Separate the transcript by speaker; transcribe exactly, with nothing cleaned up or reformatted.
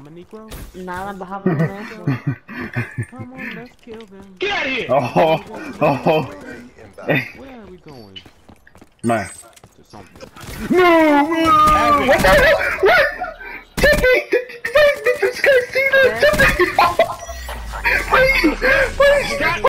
Speaker 1: a Negro?
Speaker 2: Nada, bajamos con eso.
Speaker 1: Come on, let's kill them.
Speaker 3: Get out of here!
Speaker 4: Oh, oh.
Speaker 1: Where are we going?
Speaker 4: Man.
Speaker 1: To something.
Speaker 4: No! What the hell? What?